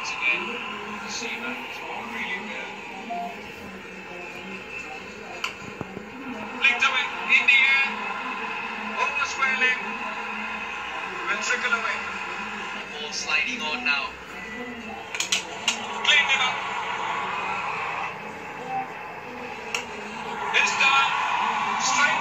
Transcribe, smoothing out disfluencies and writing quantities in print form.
once again, Seaman is really good. Linked away in the air, over square leg, will trickle away. Ball sliding on now. Cleaned it up. This time, straight